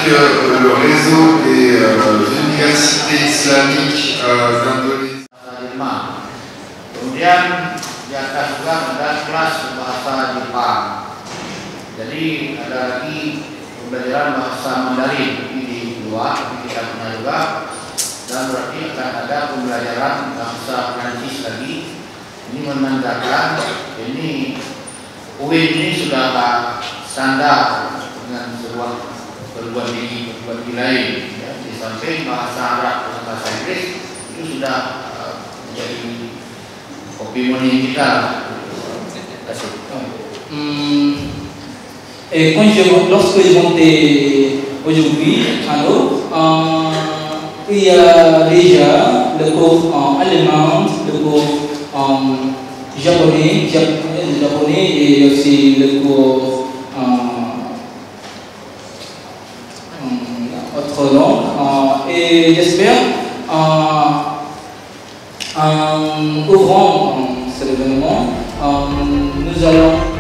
le réseau des universités islamiques d'Indonésie. Kemudian di atas juga ada kelas bahasa Jepang. Jadi ada lagi pembelajaran bahasa Mandarin di luar, kita punya juga. Dan berarti akan ada pembelajaran bahasa Prancis lagi. Ini menandakan ini UIN ini sudah standar dengan sebuah perguruan tinggi lain. Ya. Di samping bahasa Arab dan bahasa Inggris itu sudah menjadi opini kita. Et lorsque je montais aujourd'hui à l'eau, il y a déjà le cours en allemand, le cours en japonais et aussi le cours autre langue. Et j'espère en ouvrant cet événement, nous allons